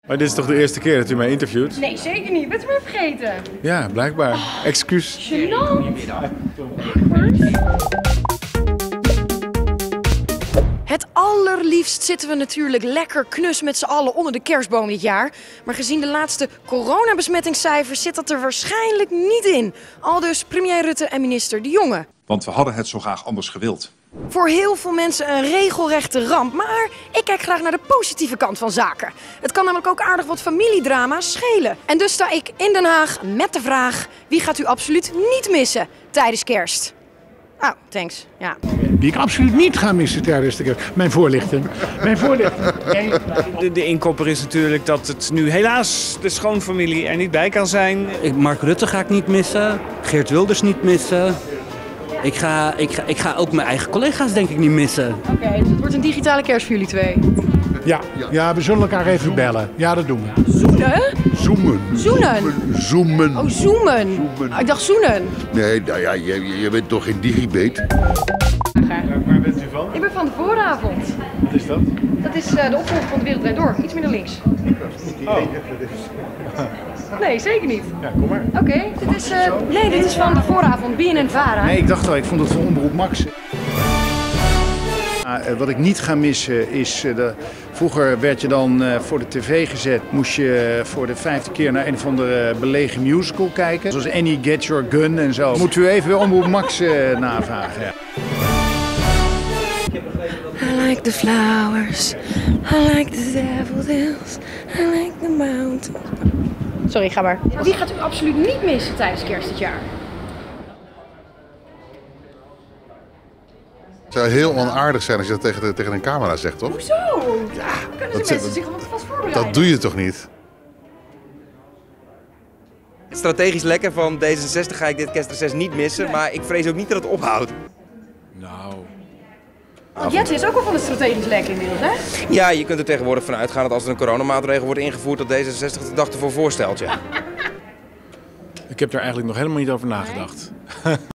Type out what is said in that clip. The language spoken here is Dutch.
Maar dit is toch de eerste keer dat u mij interviewt? Nee, zeker niet. Bent u me vergeten? Ja, blijkbaar. Excuus. Gênant. Het allerliefst zitten we natuurlijk lekker knus met z'n allen onder de kerstboom dit jaar. Maar gezien de laatste coronabesmettingscijfers zit dat er waarschijnlijk niet in. Aldus premier Rutte en minister De Jonge. Want we hadden het zo graag anders gewild. Voor heel veel mensen een regelrechte ramp, maar ik kijk graag naar de positieve kant van zaken. Het kan namelijk ook aardig wat familiedrama schelen. En dus sta ik in Den Haag met de vraag: wie gaat u absoluut niet missen tijdens kerst? Oh, thanks. Ja. Die ik absoluut niet ga missen tijdens de kerst. Mijn voorlichting. Mijn voorlichting. De inkopper is natuurlijk dat het nu helaas de schoonfamilie er niet bij kan zijn. Mark Rutte ga ik niet missen. Geert Wilders niet missen. Ik ga ook mijn eigen collega's denk ik niet missen. Oké, dus het wordt een digitale kerst voor jullie twee. Ja, we zullen elkaar even bellen. Ja, dat doen we. Zoenen? Zoemen. Zoenen? Zoemen. Oh, zoomen. Oh, ik dacht zoenen. Nee, nou ja, je bent toch geen digibet? Waar bent u van? Ik ben van de vooravond. Wat is dat? Dat is de opvolger van De Wereld Draait Door. Iets meer naar links. Oh. Nee, zeker niet. Ja, kom maar. Oké, dit is van de vooravond. BNN-Vara. Nee, ik dacht al, ik vond het van Omroep Max. Wat ik niet ga missen is, vroeger werd je dan voor de tv gezet, moest je voor de 5e keer naar een of andere belegen musical kijken. Zoals Annie Get Your Gun en zo. Moet u even Omroep Max navragen. Ja. I like the flowers, I like the daffodils, I like the mountains. Sorry, ga maar. Wie gaat u absoluut niet missen tijdens kerst dit jaar? Het zou heel onaardig zijn als je dat tegen een camera zegt, toch? Hoezo? Ja. Kunnen de mensen zich vast voorbereiden? Dat doe je toch niet? Strategisch lekker van D66 ga ik dit kerstreces niet missen, maar ik vrees ook niet dat het ophoudt. Nou. Want Jette is ook wel van de strategisch lek inmiddels, hè? Ja, je kunt er tegenwoordig van uitgaan dat als er een coronamaatregel wordt ingevoerd, dat D66 de dag ervoor voorstelt, ja. Ik heb daar eigenlijk nog helemaal niet over nagedacht.